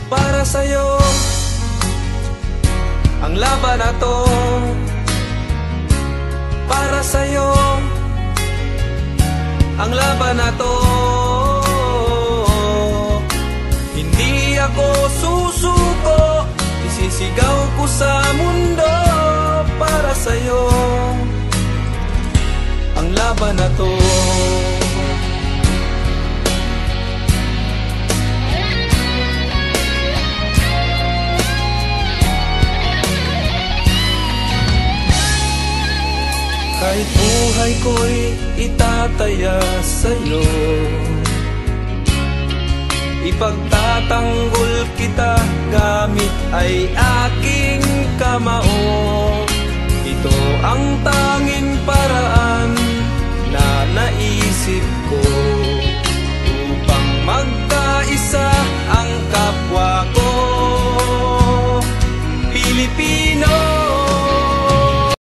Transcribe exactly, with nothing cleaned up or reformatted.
para sa'yo. Ang laban na to para sa'yo. Ang laban na to, hindi ako susuko. Isisigaw ko sa mundo para sa'yo. Ang laban na to. Kahit buhay ko'y itataya sa'yo, ipagtatanggol kita gamit ay aking kamao. Ito ang tanging paraan na naisip ko upang mag